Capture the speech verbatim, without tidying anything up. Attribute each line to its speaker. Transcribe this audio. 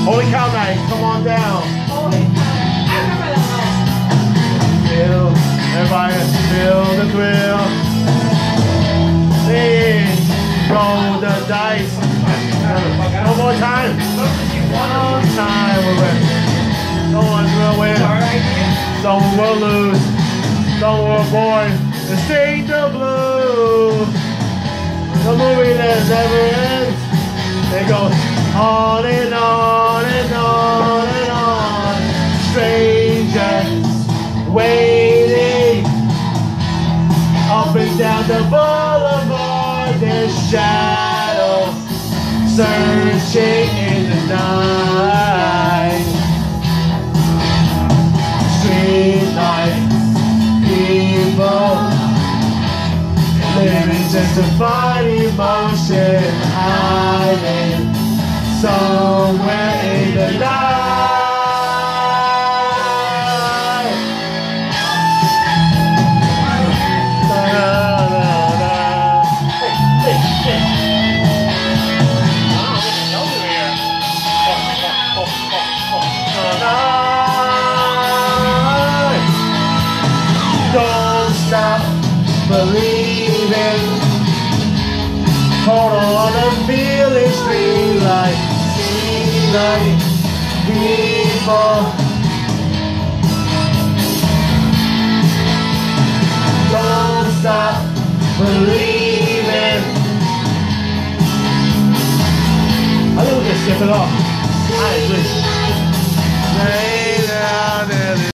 Speaker 1: Holy cow night, come on down.
Speaker 2: Holy cow. I remember that one.
Speaker 1: Feel, everybody feel the thrill. Sing, roll the dice. One more time. One more time. We're ready. Someone's gonna win. Someone will lose. Someone will born to sing the blues. The movie that never ends. It goes on and on and on and on. Strangers waiting up and down the boulevard. There's shadows searching in the night. Street light, people living just to find emotion, hiding somewhere in the night. Da, da, da. Hey, hey, hey. Wow, look at Elder here. Oh, oh, oh, oh, oh. Da, da. Don't stop believing. Hold on and feel it stream like, see like people. Don't stop believing. I think we can skip it off. Honestly.